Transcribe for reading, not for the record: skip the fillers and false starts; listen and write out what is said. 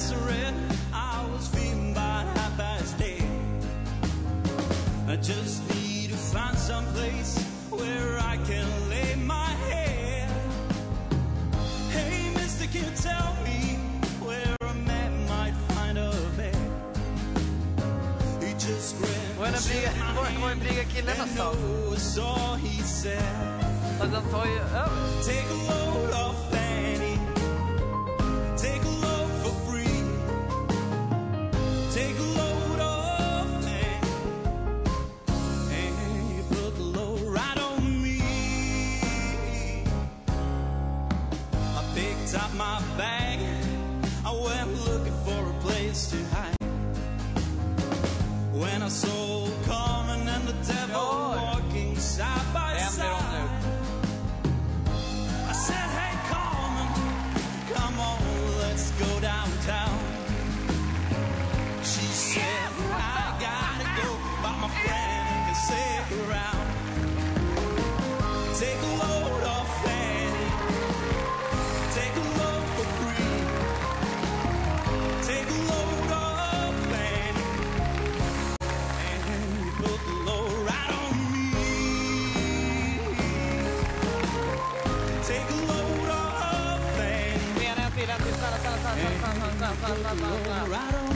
Nazareth, I was feeling about 8:30. I just need to find some place where I can lay my head. Hey, mister, can you tell me where a man might find a bed? He just grinned. Var är blyga killen någonstans? That's all he said. De tar ju över. Take a load off Fanny. Take a load for free. Take a load off Fanny. And you put the load right on me. I picked up my bag. I went looking for a place to hide. When I saw Carmen and the devil walking side by side. I said, hey Carmen, come on, let's go downtown. She said, I gotta go, but my friend can stick around. Take a load off Fanny. Take a load for free. Take a load off Fanny. And you put the load right on me. Take a load off Fanny. Stanna. Right on